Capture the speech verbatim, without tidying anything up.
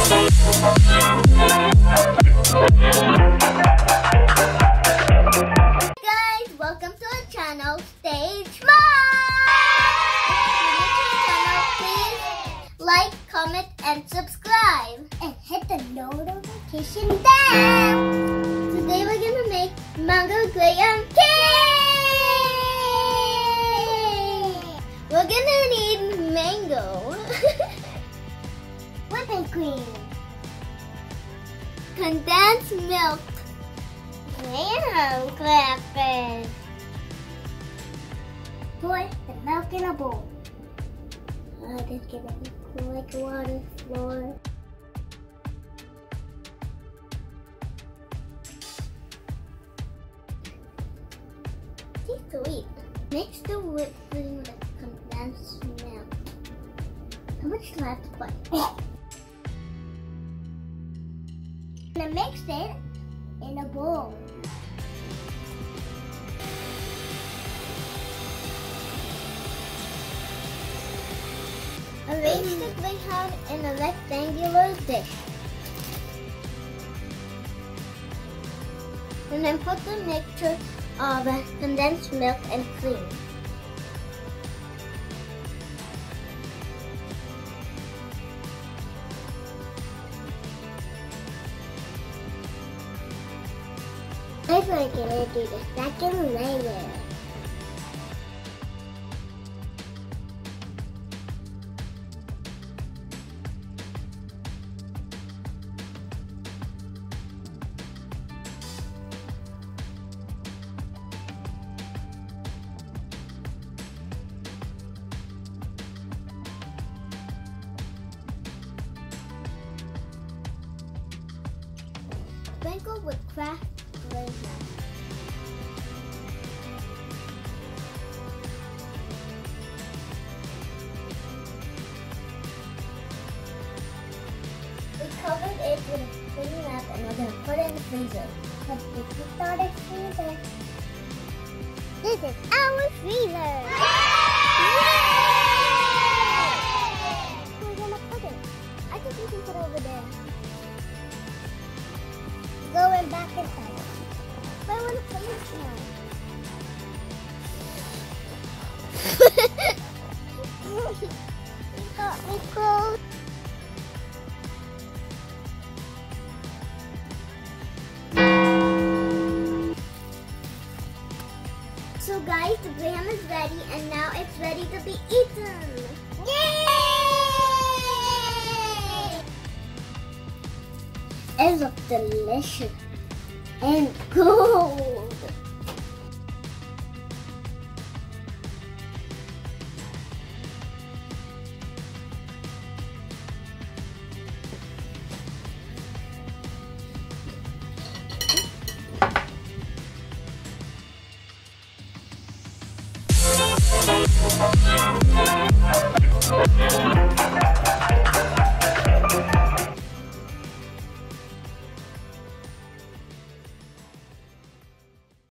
Guys, welcome to our channel, Stay Smart! Please like, comment, and subscribe. And hit the notification bell. Today we're gonna make mango graham cake. We're gonna need mango, whipping cream, condensed milk, graham crackers. Pour the milk in a bowl. Uh, just give it like water flour. It's sweet. Mix the whipped cream with condensed milk. How much left? But gonna mix it in a bowl. Arrange the graham in a rectangular dish. And then put the mixture of condensed milk and cream. I'm going to do the second layer. Sprinkle with cracked graham. We covered it with a clean wrap and we're going to put it in the freezer. Let's get started freezer. This is our freezer! Yay! We're going to put it. I think we can put it over there. Going back inside. But I want to play this now. You got me cold. So guys, the graham is ready and now it's ready to be eaten. Yay! It looks delicious and cool.